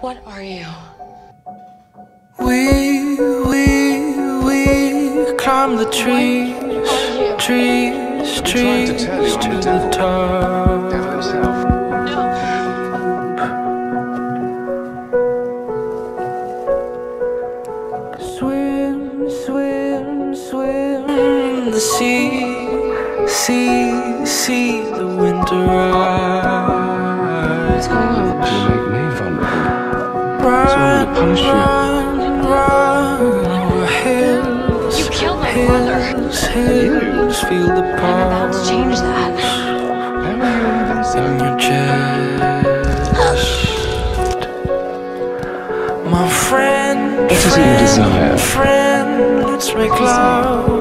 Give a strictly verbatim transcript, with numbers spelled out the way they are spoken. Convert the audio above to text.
What are you? We, we, we climb the trees, trees, trees to, to the, the top. Devil himself. Swim, swim, swim in the sea, see, see the winter rise. What's going on? You make me vulnerable. Run, So I'm gonna punish you. run, run over hills. You killed my mother. Hills, hills, feel the I'm about to change that. How are you on this in your chest. My friend, What is it you friend, desire? friend, let's make love.